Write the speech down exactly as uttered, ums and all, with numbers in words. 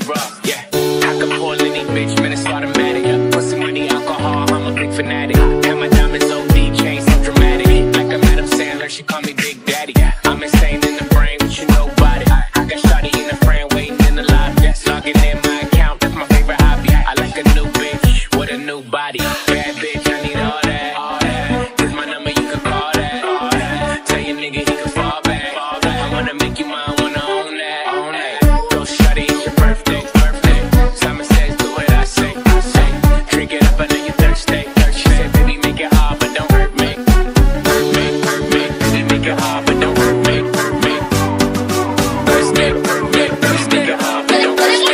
rough, yeah. I can pull any bitch, man, it's automatic. Pussy, money, alcohol, I'm a big fanatic. And my diamonds O D, chain so dramatic. Like I'm Adam Sandler, she call me Big Daddy. I'm insane in the brain, but you know about it. I got shawty in the frame, waiting in the lobby. Logging in my account, that's my favorite hobby. I like a new bitch with a new body. Bad bitch, I need all that. All that. Here's my number, you can call that. All that. Tell your nigga he can fall back. Fall back. I wanna make you mine, wanna own that. Own that. Go shawty, it's your birthday. Birthday. Simon says, do what I say. I say. Drink it up, I know you thirsty. Thirsty. Say, baby, make it hard, but don't hurt me. Hurt me, hurt me. Baby, make it hard, but don't hurt me. Hurt me. Thirsty, hurt me. Baby, make it hard, but don't hurt me.